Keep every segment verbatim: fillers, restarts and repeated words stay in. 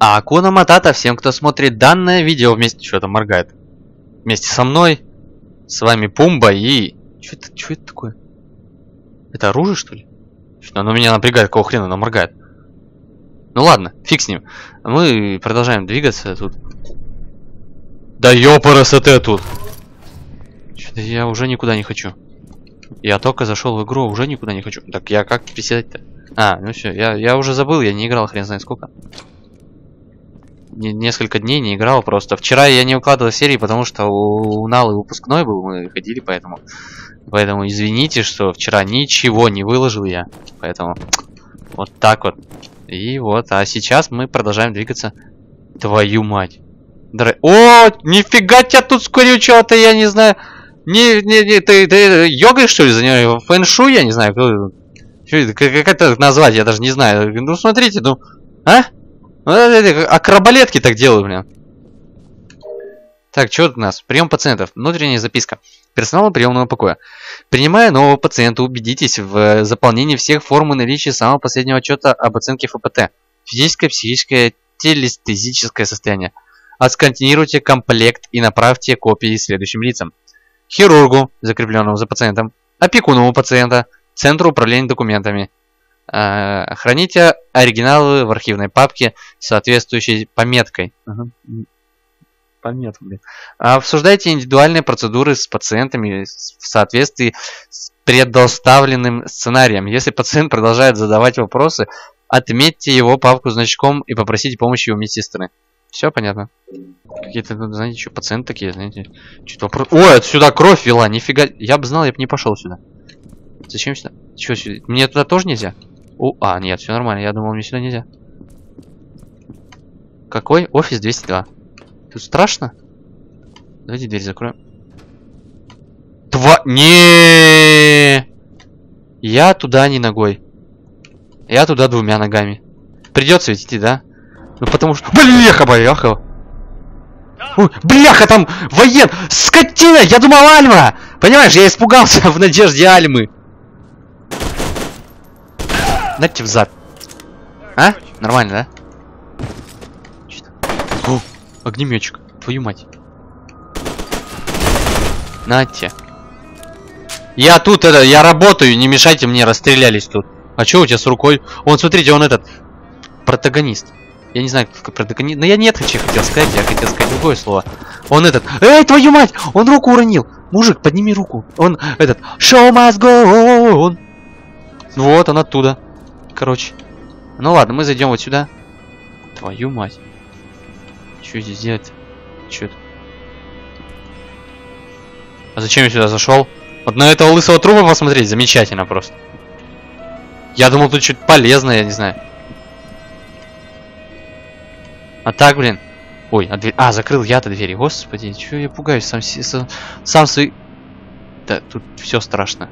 А Акуна Матата всем, кто смотрит данное видео вместе... Что там моргает? Вместе со мной. С вами Пумба и... Что это, что это такое? Это оружие, что ли? Что оно меня напрягает, какого хрена оно моргает? Ну ладно, фиг с ним. Мы продолжаем двигаться тут. Да ёпарасоте тут. Что-то я уже никуда не хочу. Я только зашел в игру, уже никуда не хочу. Так я как приседать-то? А, ну все, я, я уже забыл, я не играл хрен знает сколько. Несколько дней не играл просто. Вчера я не выкладывал серии, потому что у, у Налы выпускной был, мы ходили, поэтому... Поэтому извините, что вчера ничего не выложил я. Поэтому вот так вот. И вот, а сейчас мы продолжаем двигаться. Твою мать. Дра... О, нифига тебя тут скорее что-то, я не знаю. Не, не, не, ты, ты йогой что ли занимаешься? Фэн-шу, я не знаю. Как это назвать, я даже не знаю. Ну смотрите, ну, а? Акробалетки так делают, блин. Так, что тут у нас? Прием пациентов. Внутренняя записка. Персонала приемного покоя. Принимая нового пациента, убедитесь в заполнении всех форм и наличии самого последнего отчета об оценке эф пэ тэ. Физическое, психическое, телестезическое состояние. Отсканируйте комплект и направьте копии следующим лицам. Хирургу, закрепленному за пациентом. Опекуну пациента. Центру управления документами. Храните оригиналы в архивной папке с соответствующей пометкой. Ага. Пометка, блин. Обсуждайте индивидуальные процедуры с пациентами в соответствии с предоставленным сценарием. Если пациент продолжает задавать вопросы, отметьте его папку значком и попросите помощи у медсестры. Все понятно. Какие-то, знаете, что пациенты такие, знаете. Что-то вопрос... Ой, отсюда кровь вела, нифига. Я бы знал, я бы не пошел сюда. Зачем сюда? Что сюда? Мне туда тоже нельзя? О, а, нет, все нормально. Я думал, мне сюда нельзя. Какой? Офис двести два. Тут страшно? Давайте дверь закроем. Тва... Не. Я туда не ногой. Я туда двумя ногами. Придется ведь идти, да? Ну потому что... Бляха, бляха. Ой, бляха, там воен... Скотина! Я думал, Альма! Понимаешь, я испугался в надежде Альмы. Дайте в зад. А? Нормально, да? О, огнеметчик. Твою мать. Нате. Я тут это, я работаю, не мешайте мне, расстрелялись тут. А что у тебя с рукой? Вон, смотрите, он этот протагонист. Я не знаю, как протагонист. Но я нет, хочу хотел сказать, я хотел сказать другое слово. Он этот. Эй, твою мать! Он руку уронил. Мужик, подними руку. Он этот. Show must go on. Вот, он оттуда. Короче. Ну ладно, мы зайдем вот сюда. Твою мать. Что здесь делать? Что это? А зачем я сюда зашел? Вот на этого лысого трупа посмотреть, замечательно просто. Я думал, тут что-то полезное, я не знаю. А так, блин. Ой, а дверь... А, закрыл я-то двери. Господи, чё я пугаюсь сам, сам, сам свои... Да, тут все страшно.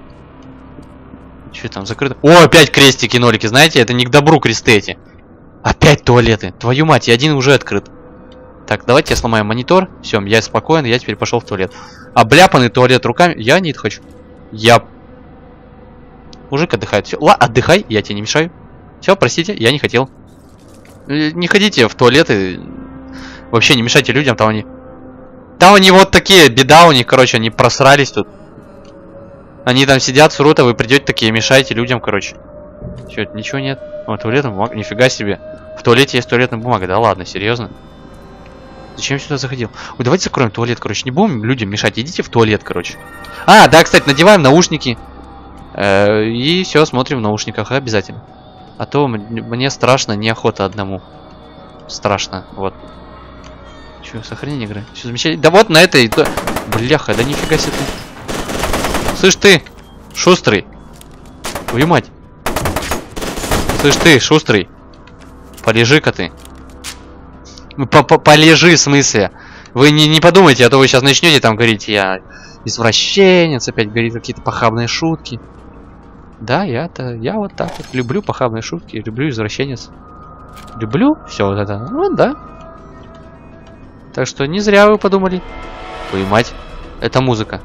Что там закрыто? О, опять крестики, нолики, знаете, это не к добру кресты эти. Опять туалеты. Твою мать, и один уже открыт. Так, давайте я сломаю монитор. Все, я спокоен, я теперь пошел в туалет. Обляпанный туалет руками. Я не хочу. Я... Мужик отдыхает. Все, ла, отдыхай, я тебе не мешаю. Все, простите, я не хотел. Не ходите в туалеты. Вообще не мешайте людям, там они... Там они вот такие, беда у них, короче, они просрались тут. Они там сидят, срут, а вы придете такие, мешаете людям, короче. Че, ничего нет? О, туалетная бумага, нифига себе. В туалете есть туалетная бумага, да ладно, серьезно? Зачем я сюда заходил? Ой, давайте закроем туалет, короче, не будем людям мешать, идите в туалет, короче. А, да, кстати, надеваем наушники. Э, и все, смотрим в наушниках, обязательно. А то мне страшно, неохота одному. Страшно, вот. Че, сохранение игры? Все замечательно. Да вот на этой... Да... Бляха, да нифига себе ты. Слышь ты, шустрый. Твою мать. Слышь ты, шустрый. Полежи-ка ты. Полежи, в смысле. Вы не, не подумайте, а то вы сейчас начнете там говорить, я извращенец, опять говорит какие-то похабные шутки. Да, я-то, я вот так вот люблю похабные шутки, люблю извращенец. Люблю все вот это. Ну да. Так что не зря вы подумали. Твою мать. Это музыка.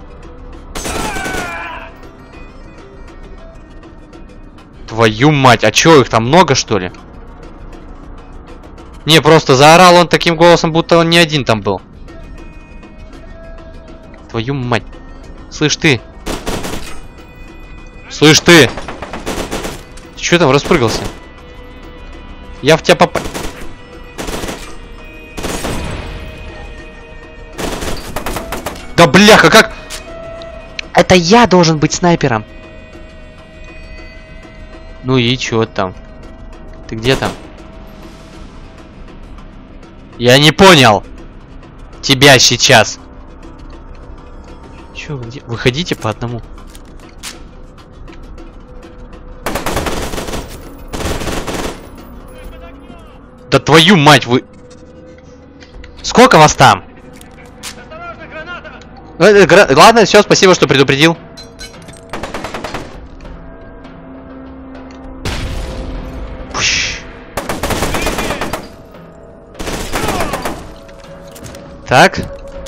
Твою мать, а чё, их там много, что ли? Не, просто заорал он таким голосом, будто он не один там был. Твою мать. Слышь ты. Слышь ты. Ты чё там распрыгался? Я в тебя попал. Да бляха, как? Это я должен быть снайпером. Ну и чё там? Ты где там? Я не понял. Тебя сейчас. Чё, где? Выходите по одному. Да твою мать, вы... Сколько вас там? Э, гра... Ладно, все, спасибо, что предупредил. Пуш. Так.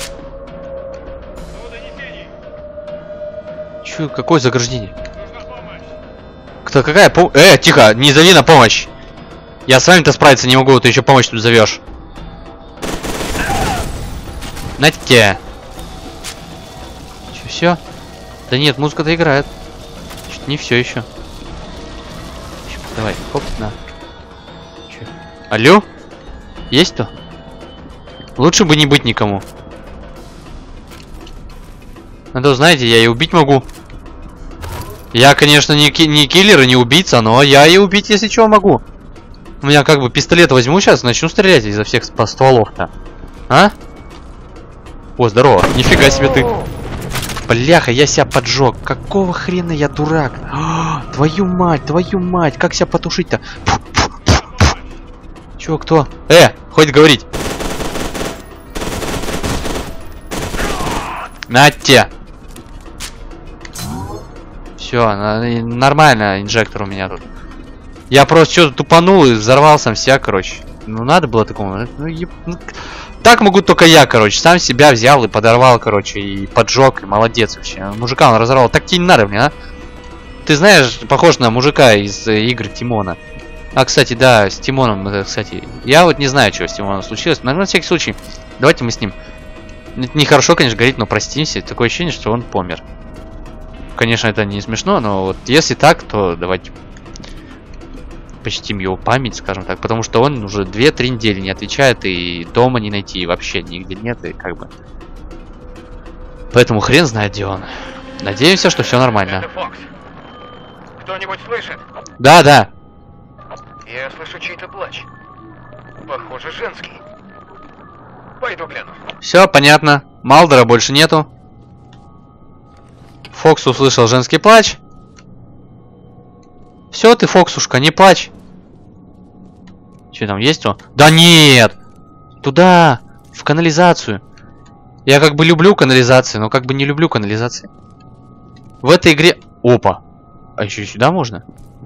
Чё, какое заграждение? Кто, какая помощь? Э, тихо, не зови на помощь. Я с вами-то справиться не могу, ты еще помощь тут зовешь. На тебе. Че, все? Да нет, музыка-то играет. Чуть не все еще. Давай, хоп, на. Че? Алло? Есть кто? Лучше бы не быть никому. А то, знаете, я и убить могу. Я, конечно, не, ки не киллер и не убийца, но я и убить, если чего, могу. У меня как бы пистолет возьму сейчас, начну стрелять изо всех стволов-то. А? О, здорово. Нифига себе ты. Бляха, я себя поджег. Какого хрена я дурак? А, твою мать, твою мать. Как себя потушить-то? Чё, кто? Э, хоть говорить. На те. Все, нормально, инжектор у меня тут. Я просто что-то тупанул и взорвал сам себя, короче. Ну, надо было такому. Ну, еб... Так могу только я, короче. Сам себя взял и подорвал, короче, и поджег, и молодец вообще. Мужика он разорвал. Так тебе не надо мне, а? Ты знаешь, похож на мужика из э, игр Тимона. А, кстати, да, с Тимоном, это, кстати, я вот не знаю, что с Тимоном случилось. Но на всякий случай, давайте мы с ним... Это нехорошо, конечно, говорить, но простимся. Такое ощущение, что он помер. Конечно, это не смешно, но вот если так, то давайте... почтим его память, скажем так, потому что он уже две-три недели не отвечает, и дома не найти, и вообще нигде нет, и как бы... Поэтому хрен знает, где он. Надеемся, что все нормально. Кто-нибудь слышит? Да, да. Я слышу чей-то плач. Похоже, женский. Пойду гляну. Все, понятно. Малдера больше нету. Фокс услышал женский плач. Все, ты, Фоксушка, не плачь. Что там есть он? Да нет! Туда! В канализацию. Я как бы люблю канализацию, но как бы не люблю канализации. В этой игре... Опа! А еще сюда можно?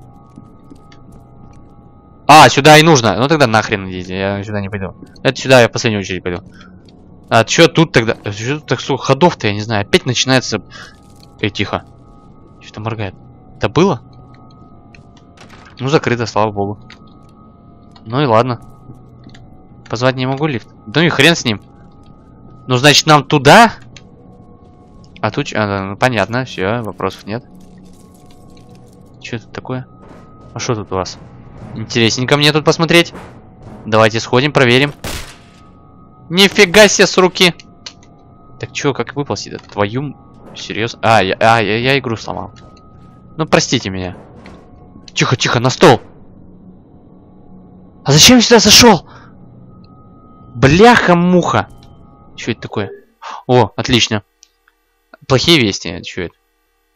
А, сюда и нужно. Ну тогда нахрен идите, я сюда не пойду. Это сюда я в последнюю очередь пойду. А что тут тогда? Что тут так сколько ходов-то, я не знаю. Опять начинается... Эй, тихо. Что-то моргает. Это было? Ну, закрыто, слава богу. Ну и ладно. Позвать не могу лифт. Ну и хрен с ним. Ну, значит, нам туда? А тут... А, ну, понятно, все, вопросов нет. Что это такое? А что тут у вас? Интересненько мне тут посмотреть. Давайте сходим, проверим. Нифига себе с руки. Так что, как выползти-то? Твою... Серьезно? А, я, а я, я игру сломал. Ну, простите меня. Тихо, тихо, на стол. А зачем я сюда зашел? Бляха-муха. Что это такое? О, отлично. Плохие вести. Что это?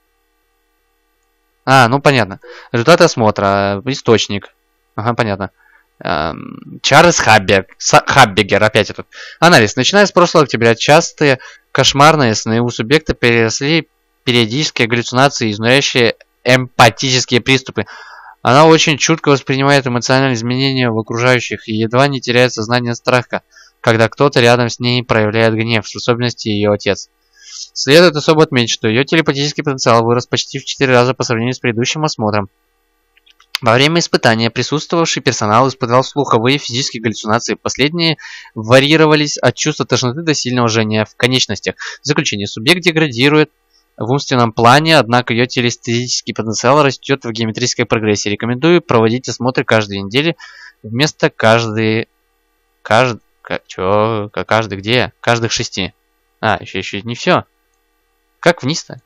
А, ну понятно. Результаты осмотра. Источник. Ага, понятно. Эм, Чарльз Хаббер, Хаббегер, опять этот. Анализ. Начиная с прошлого октября, частые кошмарные сны у субъекта переросли периодические галлюцинации, изнуряющие эмпатические приступы. Она очень чутко воспринимает эмоциональные изменения в окружающих и едва не теряет сознание страха, когда кто-то рядом с ней проявляет гнев, в особенности ее отец. Следует особо отметить, что ее телепатический потенциал вырос почти в четыре раза по сравнению с предыдущим осмотром. Во время испытания присутствовавший персонал испытал слуховые и физические галлюцинации. Последние варьировались от чувства тошноты до сильного жжения в конечностях. В заключение, субъект деградирует в умственном плане, однако ее телестетический потенциал растет в геометрической прогрессии. Рекомендую проводить осмотры каждые недели вместо каждый... Каждый... Чё? Каждый где? Каждых шести. А, еще, еще не все. Как вниз-то?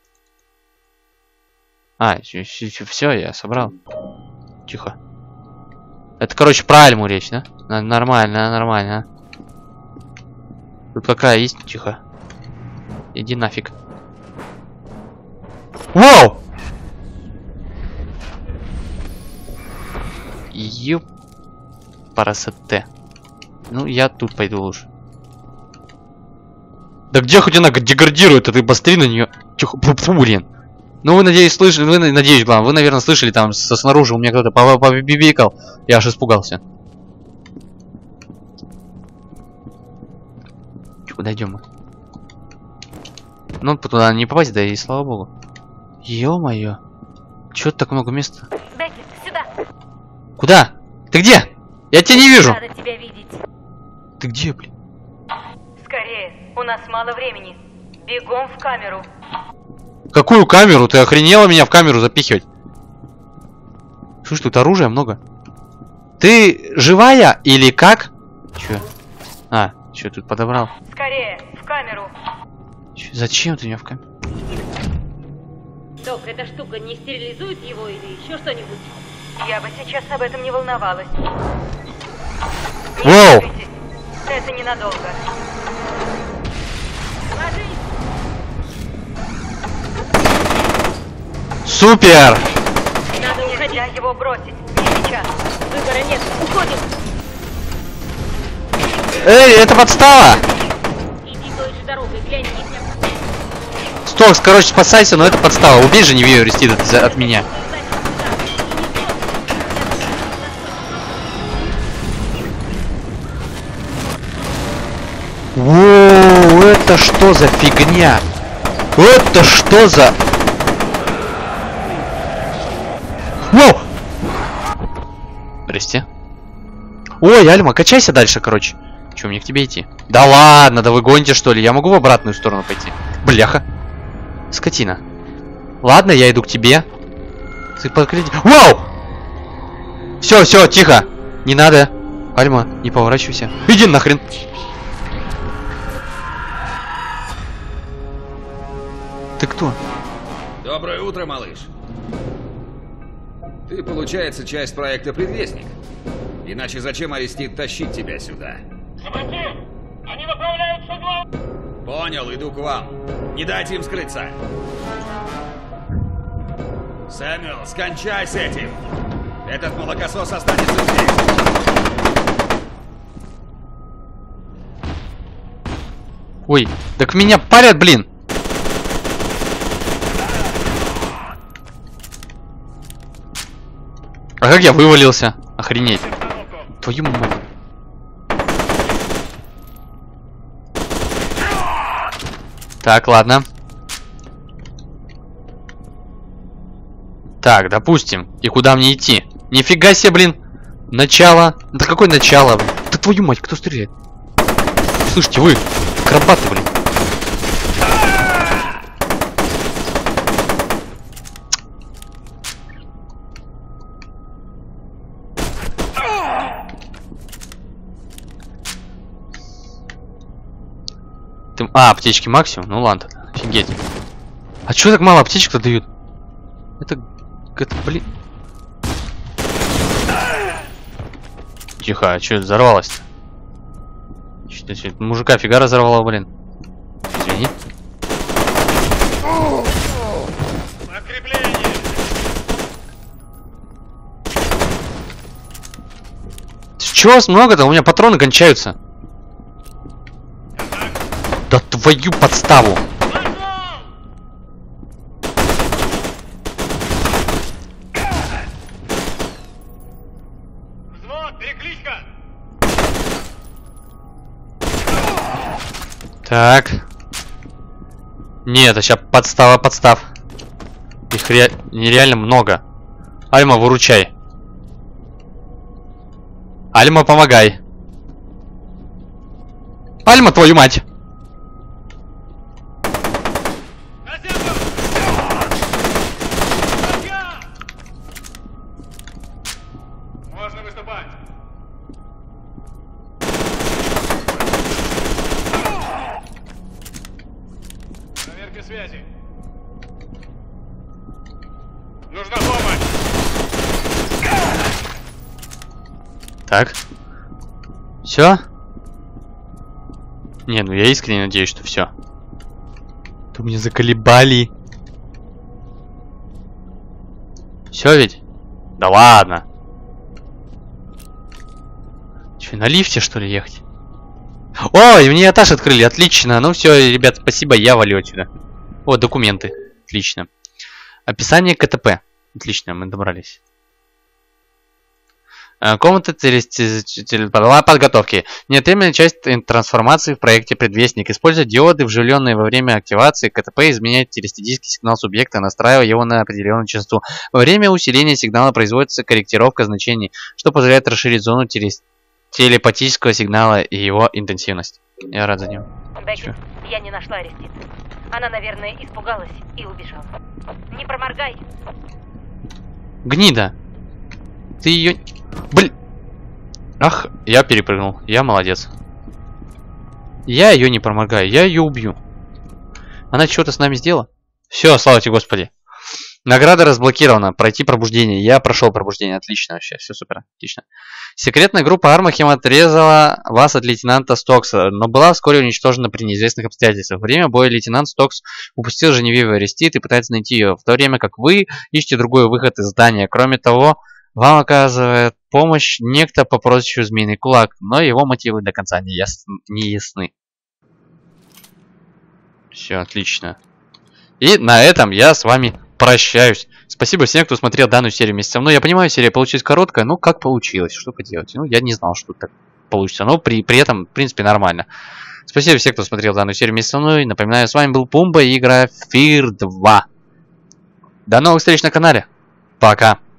А, еще, еще, еще все, я собрал. Тихо. Это, короче, про Альму речь, да? Нормально, нормально. Тут какая есть? Тихо. Иди нафиг. Воу! Ёп. Парасете. Ну, я тут пойду лучше. Да где хоть она деградирует, а ты посмотри на нее. Тихо, блин. Ну, вы, надеюсь, слышали, вы, надеюсь, главное, вы, наверное, слышали, там, со снаружи у меня кто-то побибикал. Я аж испугался. Куда идем мы? Ну, туда не попасть, да и слава богу. Ё-моё. Чё так много места? Бекки, сюда. Куда? Ты где? Я тебя не вижу. Рада тебя видеть. Ты где, блин? Скорее, у нас мало времени. Бегом в камеру. Какую камеру? Ты охренела меня в камеру запихивать? Слушай, тут оружия много. Ты живая или как? Чё? А, чё тут подобрал? Скорее, в камеру. Чё, зачем ты меня в камеру? Док, эта штука не стерилизует его или еще что-нибудь? Я бы сейчас об этом не волновалась. Воу! Это ненадолго. Ложись! Супер! Надо уходить. Нельзя его бросить. Не сейчас. Выбора нет. Уходим. Эй, это подстава! Иди той же дорогой, глянь, не меня. Стокс, короче, спасайся, но это подстава. Убей же, не вею рестит от, от меня. Воу, это что за фигня? Это что за... Воу! Прости. Ой, Альма, качайся дальше, короче. Че, мне к тебе идти? Да ладно, да вы гоните, что ли? Я могу в обратную сторону пойти? Бляха. Скотина. Ладно, я иду к тебе. Ты подкрыть... Вау! Все, все, тихо. Не надо. Альма, не поворачивайся. Иди нахрен. Ты кто? Доброе утро, малыш. Ты, получается, часть проекта «Предвестник». Иначе зачем Арестит тащить тебя сюда? Командир, они направляются к вам. Понял, иду к вам. Не дайте им скрыться. Сэмюэл, скончай с этим. Этот молокосос останется здесь. Ой, так меня парят, блин. А как я вывалился? Охренеть. Твою мать. Так, ладно. Так, допустим. И куда мне идти? Нифига себе, блин. Начало. Да какое начало? Да твою мать, кто стреляет? Слушайте, вы, акробаты, блин. Ты... А, аптечки максимум? Ну ладно, офигеть. А чё так мало аптечек-то дают? Это... Это, блин... Тихо, а чё это взорвалось-то? Что-то мужика фига разорвало, блин. Извини. Подкрепление. Чё вас много-то? У меня патроны кончаются. Да твою подставу! Взвод, перекличка. Так. Нет, это сейчас подстава, подстав. Их ре... нереально много. Альма, выручай. Альма, помогай. Альма, твою мать! На землю! Можно выступать. Проверка связи. Нужна помощь. Так. Все? Не, ну я искренне надеюсь, что все. То меня заколебали. Все ведь? Да ладно. Че, на лифте что ли ехать? Ой, мне этаж открыли, отлично. Ну все, ребят, спасибо, я валю отсюда. О, документы. Отлично. Описание КТП. Отлично, мы добрались. Комната подготовки. Неотъемлемая часть трансформации в проекте Предвестник. Используя диоды, вживленные во время активации КТП, изменяет телестатический сигнал субъекта, настраивая его на определенную частоту. Во время усиления сигнала производится корректировка значений, что позволяет расширить зону телес... телепатического сигнала и его интенсивность. Я рад за него. Беккет, я не нашла Аристид. Она, наверное, испугалась и убежала. Не проморгай. Гнида. Ты ее... Блин. Ах, я перепрыгнул. Я молодец. Я ее не проморгаю, я ее убью. Она что-то с нами сделала? Все, слава тебе, Господи. Награда разблокирована. Пройти пробуждение. Я прошел пробуждение. Отлично вообще. Все супер. Отлично. Секретная группа Армахем отрезала вас от лейтенанта Стокса, но была вскоре уничтожена при неизвестных обстоятельствах. Во время боя лейтенант Стокс упустил Женевьеву Арестит и пытается найти ее, в то время как вы ищете другой выход из здания. Кроме того, вам оказывает помощь некто по прозвищу Змеиный Кулак, но его мотивы до конца не, яс... не ясны. Все, отлично. И на этом я с вами прощаюсь. Спасибо всем, кто смотрел данную серию вместе со мной. Я понимаю, серия получилась короткая, но как получилось? Что поделать? Ну, я не знал, что так получится. Но при, при этом, в принципе, нормально. Спасибо всем, кто смотрел данную серию вместе со мной. Напоминаю, с вами был Пумба и игра Фир два. До новых встреч на канале. Пока.